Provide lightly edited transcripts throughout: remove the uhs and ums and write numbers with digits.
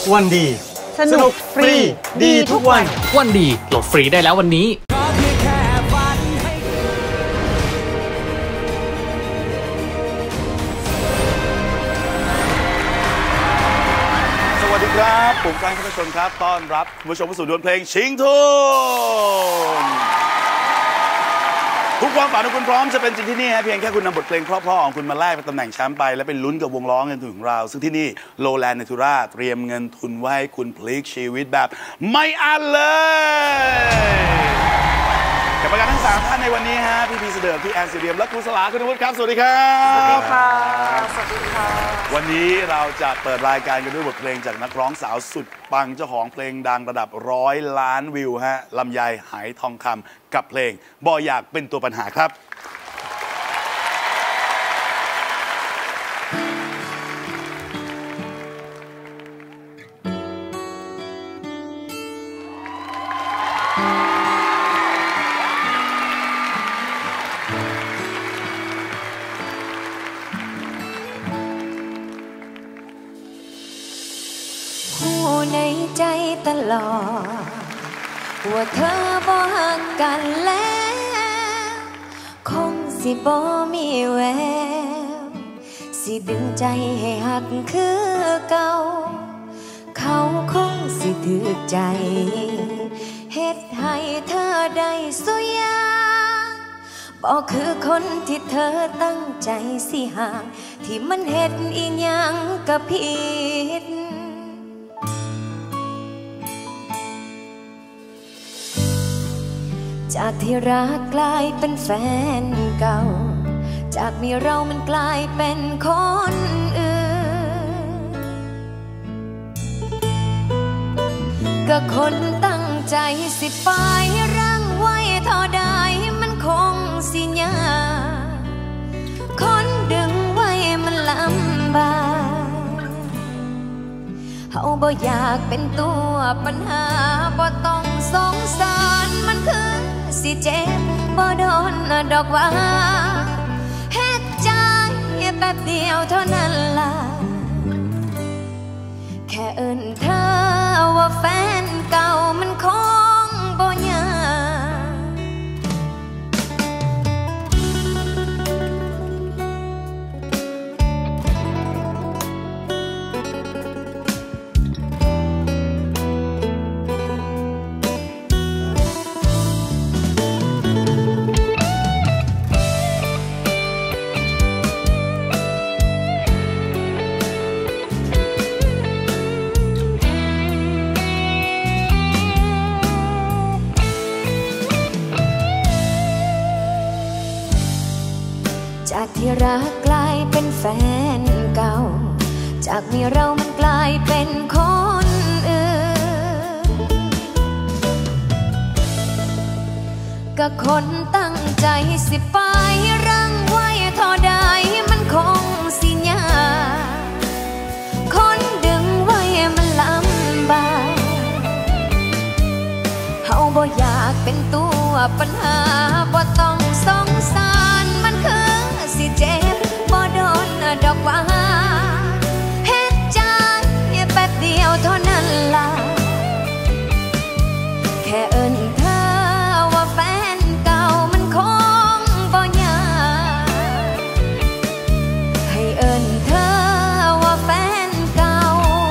วันดีสนุกฟรีดีทุกวันวันดีโหลดฟรีได้แล้ววันนี้สวัสดีครับผมการท่านผู้ชมครับต้อนรับคุณผู้ชมเข้าสู่ดวลเพลงชิงทุนทุกความฝันของคุณพร้อมจะเป็นจริงที่นี่ฮะเพียงแค่คุณนำบทเพลงเพราะๆของคุณมาแลกเป็นตำแหน่งแชมป์ไปและเป็นลุ้นกับวงล้อเงินทุนของเราซึ่งที่นี่โลแลนด์เนทูราเตรียมเงินทุนไว้ให้คุณพลิกชีวิตแบบไม่อั้นเลยกับประกาศทั้ง3ท่านในวันนี้ฮะพี่พีเสดิร์ดพี่แอนซีเรียมและครูสลาคุณวุฒิครับสวัสดีครับสวัสดีค่ะสวัสดีค่ะวันนี้เราจะเปิดรายการกันด้วยบทเพลงจากนักร้องสาวสุดปังเจ้าของเพลงดังระดับ100 ล้านวิวฮะลำไยหายทองคำกับเพลงบ่อยากเป็นตัวปัญหาครับในใจตลอดว่าเธอบ่ฮักกันแล้วคงสิบ่มีแววสิดึงใจให้ฮักคือเก่าเขาคงสิถือใจเฮ็ดให้เธอได้สุยางบ่คือคนที่เธอตั้งใจสิห่างที่มันเฮ็ดอีหยังก็ผิดจากที่รักกลายเป็นแฟนเก่าจากมีเรามันกลายเป็นคนอื่นก็คนตั้งใจสิไปรังไว้เท่าใดมันคงสิยากคนดึงไว้มันลำบากเฮาบ่อยากเป็นตัวปัญหาบ่ต้องสงสารมันคือสิเจ็บบ่โดนดอกว่าเฮ็ดใจแป๊บเดียวเท่านั้นล่ะแค่เอิ้นเธอว่าแฟนเก่ามันคงบ่ยากจากที่รักกลายเป็นแฟนเก่าจากมีเรามันกลายเป็นคนอื่นก็คนตั้งใจสิไปรังไว้เท่าใดมันคงสิยากคนดึงไว้มันลำบากเฮาบ่อยากเป็นตัวปัญหาบ่ต้องสงสารมันคือสิเจ็บบ่โดนดอกว่าเฮ็ดใจแป๊บเดียวเท่านั้นล่ะแค่เอิ้นเธอว่าแฟนเก่ามันคงบ่ยากให้เอิ้นเธอว่าแฟนเก่า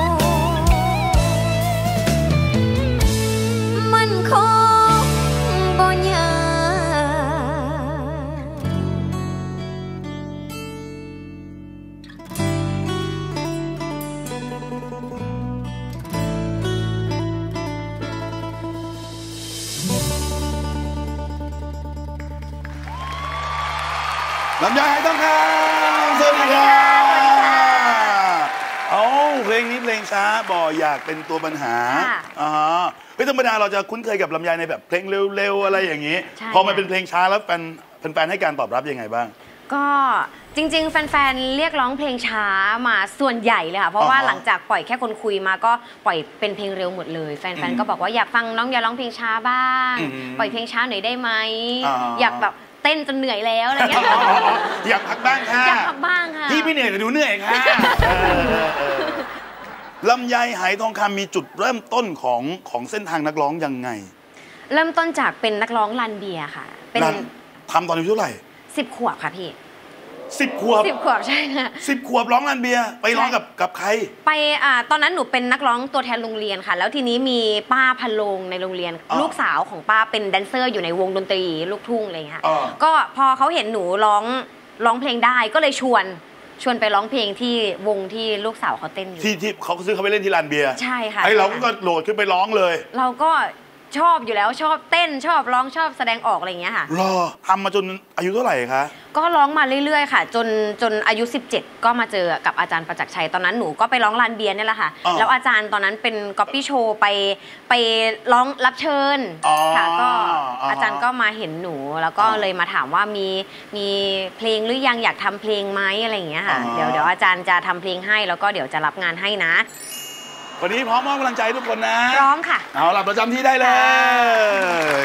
มันคงบ่ยากลำไยหายทองคำสวัสดีครับเพลงนี้เพลงช้าบ่อยากเป็นตัวปัญหาไม่ธรรมดาเราจะคุ้นเคยกับลำไยในแบบเพลงเร็วๆอะไรอย่างนี้พอมันเป็นเพลงช้าแล้วแฟนให้การตอบรับยังไงบ้างก็จริงๆแฟนๆเรียกร้องเพลงช้ามาส่วนใหญ่เลยค่ะเพราะว่าหลังจากปล่อยแค่คนคุยมาก็ปล่อยเป็นเพลงเร็วหมดเลยแฟนๆก็บอกว่าอยากฟังน้องอย่าร้องเพลงช้าบ้างปล่อยเพลงช้าหน่อยได้ไหมอยากแบบ เต้นจนเหนื่อยแล้วอะไรเงี้ยอยากพักบ้างค่ะอยากพักบ้างค่ะพี่ไม่เหนื่อยแต่ดูเหนื่อยค่ะลำไยไหทองคำมีจุดเริ่มต้นของเส้นทางนักร้องยังไงเริ่มต้นจากเป็นนักร้องรันเบียร์ค่ะเป็นทำตอนอายุเท่าไหร่ 10 ขวบค่ะพี่ 10 ขวบ 10 ขวบใช่ค่ะ 10 ขวบร้องรันเบียร์ไปร้องกับใครไปตอนนั้นหนูเป็นนักร้องตัวแทนโรงเรียนค่ะแล้วทีนี้มีป้าพันโรงในโรงเรียนลูกสาวของป้าเป็นแดนเซอร์อยู่ในวงดนตรีลูกทุ่งอะไรอย่างเงี้ยค่ะก็พอเขาเห็นหนูร้องเพลงได้ก็เลยชวนไปร้องเพลงที่วงที่ลูกสาวเขาเต้นอยู่ที่เขาซื้อเขาไปเล่นที่รันเบียร์ใช่ค่ะไอ้เราก็โหลดขึ้นไปร้องเลยเราก็ชอบอยู่แล้วชอบเต้นชอบร้องชอบแสดงออกอะไรอย่างเงี้ยค่ะรอทำมาจนอายุเท่าไหร่คะก็ร้องมาเรื่อยๆค่ะจนอายุ17ก็มาเจอกับอาจารย์ประจักษ์ชัยตอนนั้นหนูก็ไปร้องลานเบียร์นี่แหละค่ะแล้วอาจารย์ตอนนั้นเป็นก๊อปปี้โชว์ไปร้องรับเชิญค่ะก็อาจารย์ก็มาเห็นหนูแล้วก็เลยมาถามว่ามีเพลงหรือยังอยากทำเพลงไหมอะไรอย่างเงี้ยค่ะเดี๋ยวอาจารย์จะทำเพลงให้แล้วก็เดี๋ยวจะรับงานให้นะวันนี้พร้อมมอบกำลังใจทุกคนนะพร้อมค่ะเอาล่ะประจำที่ได้เลย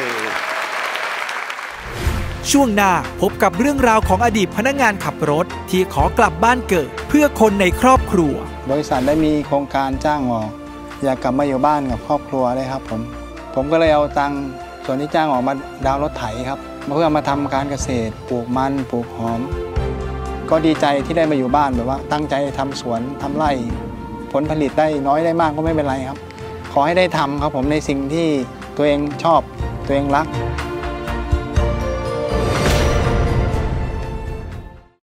ช่วงหน้าพบกับเรื่องราวของอดีตพนักงานขับรถที่ขอกลับบ้านเกิดเพื่อคนในครอบครัวบริษัทได้มีโครงการจ้างออกอยากกลับมาอยู่บ้านกับครอบครัวเลยครับผมก็เลยเอาตังค์ส่วนที่จ้างออกมาดาวน์รถไถครับเพื่อมาทำการเกษตรปลูกมันปลูกหอมก็ดีใจที่ได้มาอยู่บ้านแบบว่าตั้งใจทำสวนทำไร่ผลผลิตได้น้อยได้มากก็ไม่เป็นไรครับขอให้ได้ทำครับผมในสิ่งที่ตัวเองชอบตัวเองรัก